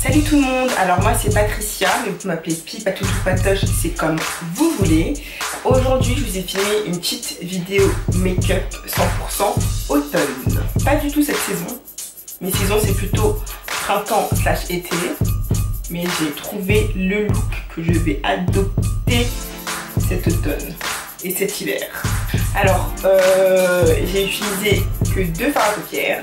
Salut tout le monde, alors moi c'est Patricia, mais vous m'appelez Pi, Patoutou, Patoche, c'est comme vous voulez. Aujourd'hui je vous ai filmé une petite vidéo make-up 100% automne. Pas du tout cette saison, mes saisons c'est plutôt printemps/été. Mais j'ai trouvé le look que je vais adopter cet automne et cet hiver. Alors j'ai utilisé que 2 fards à paupières.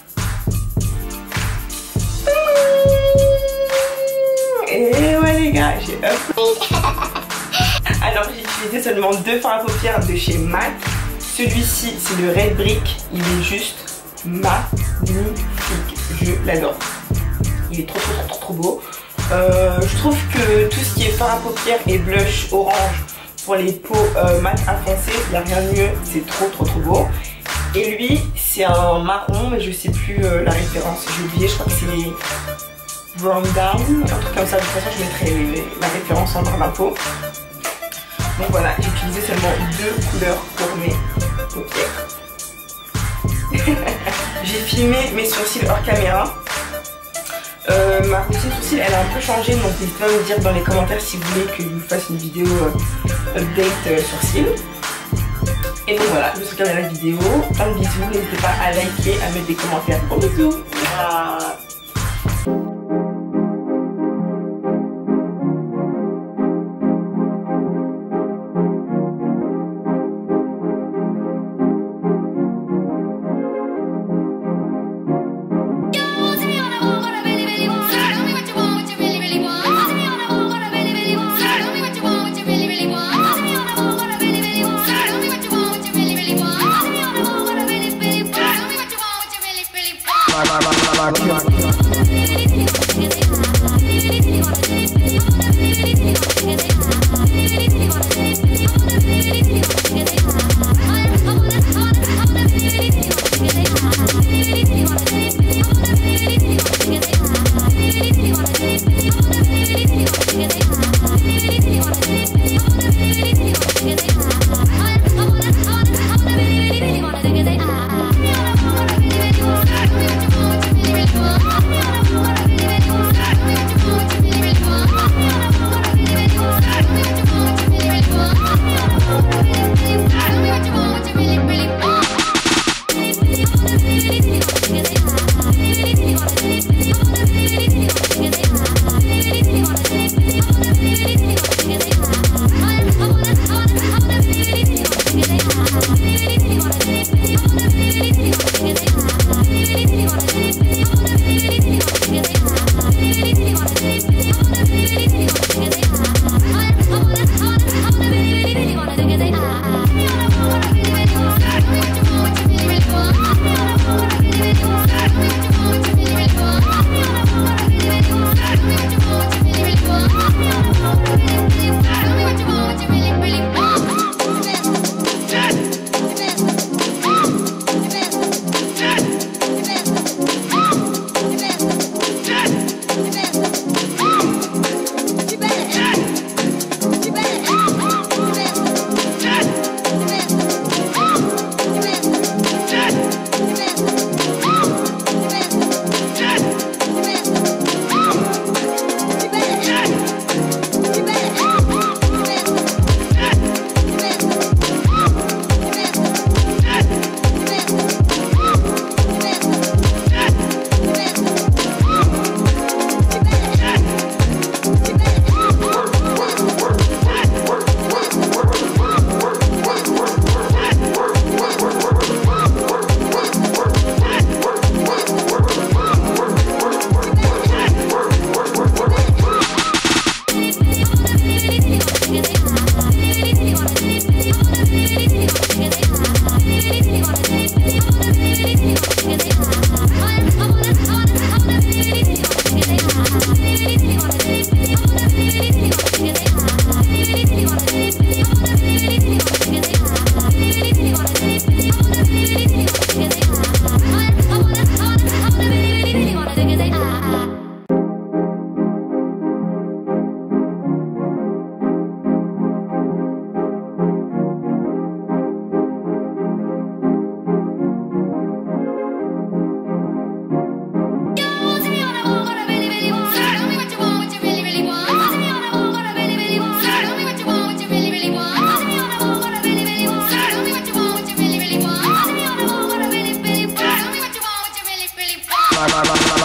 Et ouais les gars, j'ai upgrade. Alors j'ai utilisé seulement 2 fards à paupières de chez MAC. Celui-ci c'est le Red Brick, il est juste magnifique, je l'adore. Il est trop beau. Je trouve que tout ce qui est fard à paupières et blush orange pour les peaux mat à foncé, il n'y a rien de mieux, c'est trop beau. Et lui c'est un marron mais je sais plus la référence, j'ai oublié, je crois que c'est Brown Down, un truc comme ça. De toute façon je mettrai la référence en barre d'infos. Donc voilà, j'ai utilisé seulement 2 couleurs pour mes paupières. J'ai filmé mes sourcils hors caméra. Ma routine sourcils elle a un peu changé, donc n'hésitez pas à me dire dans les commentaires si vous voulez que je vous fasse une vidéo update sourcils. Et donc voilà, je vous souhaite de regarder la vidéo. Plein de bisous, n'hésitez pas à liker, à mettre des commentaires. Gros bisous.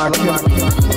my killer.